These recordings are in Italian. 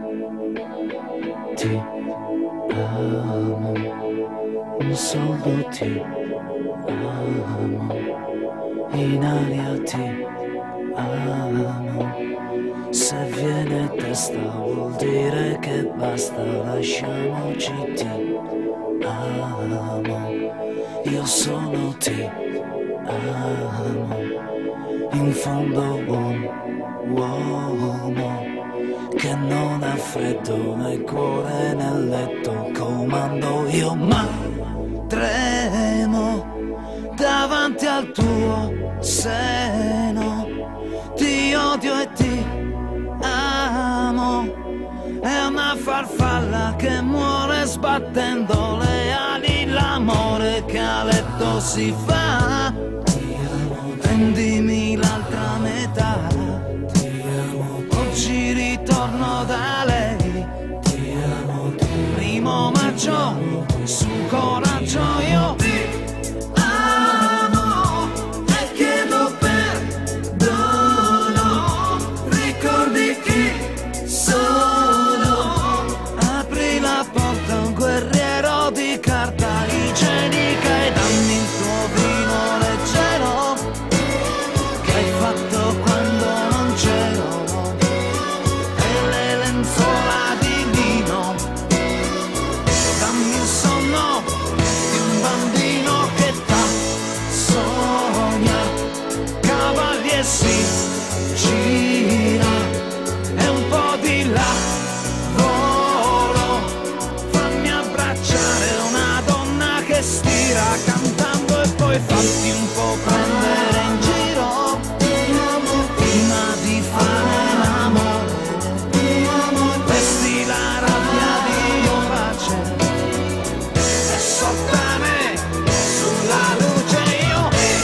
ti amo, solo ti amo, in aria ti amo. Se viene testa vuol dire che basta, lasciamoci, ti amo, io solo ti amo, in fondo un uomo che non ha freddo né cuore nel letto, comando io ma tremo davanti al tuo seno, ti odio e ti amo, è una farfalla che muore sbattendo le ali, l'amore che a letto si fa, prendimi l'altra metà, oggi ritorno da lei, primo maggio, su coraggio io ti amo e chiedo perdono, ricordi chi sono, apri la porta a un guerriero di carta igienica e dammi il tuo vino leggero che hai fatto quando non c'ero, e le lenzuola di lino, dammi il sonno di un bambino che t'ha sogna, cavalli e si gira e un po' di là volo, fammi abbracciare una donna che stira cantando e poi fatti un po' prendere in giro prima di fare l'amore, vesti la rabbia di Dio pace e sottane sulla luce io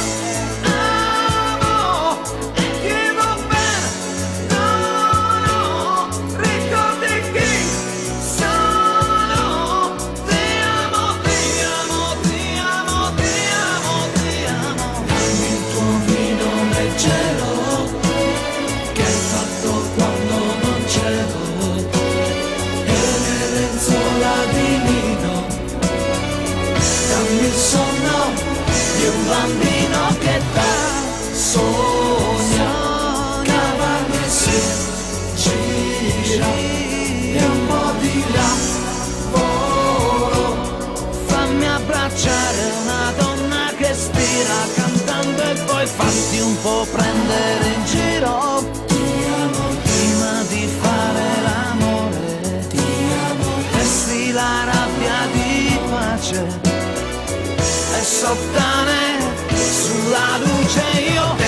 amo e chiedo perdono, ricordi chi sono, ti amo, ti amo, ti amo, ti amo, ti amo, dammi il tuo vino leggero che hai fatto quando non c'ero, e le lenzuola di lino, dammi il sonno di un bambino che dà sogna, cavalli e si gira e un po' di là volo, fammi abbracciare una donna che stira cantando e poi fatti un po' prendere in giro prima di fare l'amore, vesti la rabbia di pace e sottane sulla luce io